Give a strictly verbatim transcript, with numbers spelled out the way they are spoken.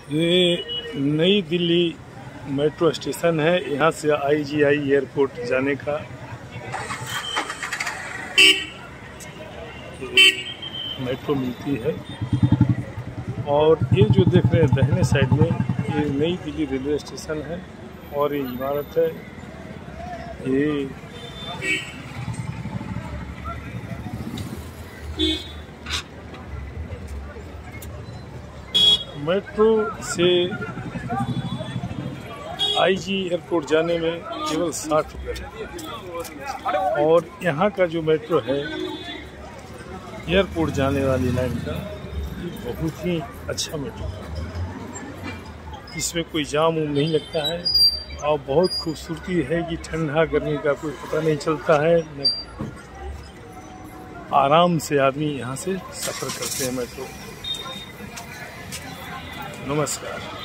ये नई Delhi metro station है। यहाँ से आईजीआई एयरपोर्ट जाने का मेट्रो मिलती है। और ये जो देख रहे हैं दाहिने साइड में, ये नई दिल्ली रेलवे स्टेशन है और ये इमारत है। ये मेट्रो से आईजी एयरपोर्ट जाने में केवल साठ रुपये और यहाँ का जो मेट्रो है एयरपोर्ट जाने वाली लाइन का, ये बहुत ही अच्छा मेट्रो है। इसमें कोई जाम उम नहीं लगता है और बहुत खूबसूरती है कि ठंडा गर्मी का कोई पता नहीं चलता है। न आराम से आदमी यहाँ से सफ़र करते हैं मेट्रो। नमस्कार।